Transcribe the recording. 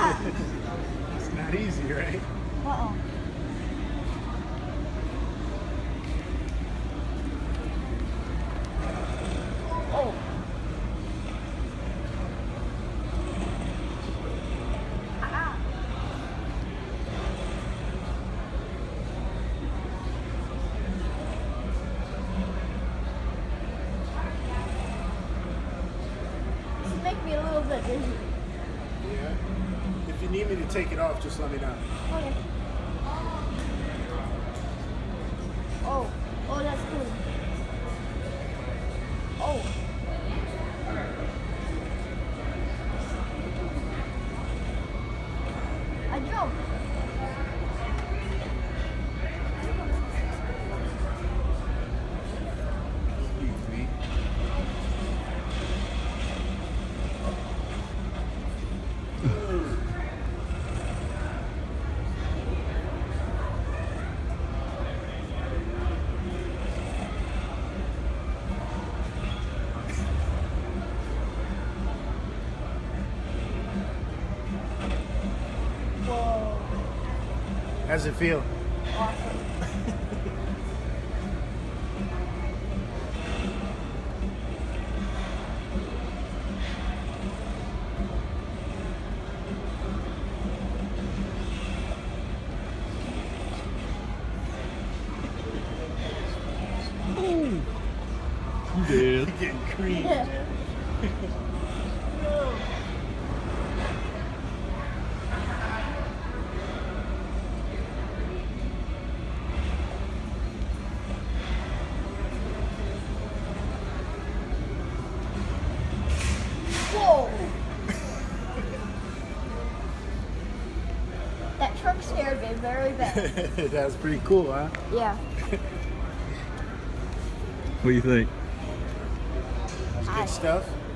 It's not easy, right? Uh-oh. Oh. Ah. This makes me a little bit dizzy. Yeah. If you need me to take it off, just let me know. Okay. Oh. Oh, that's cool. Oh. I jumped. Excuse me. Whoa. How's it feel? Awesome. You did. You're getting creamed. Yeah. Whoa! That truck scared me very bad. That's pretty cool, huh? Yeah. What do you think? That's Hi. good stuff.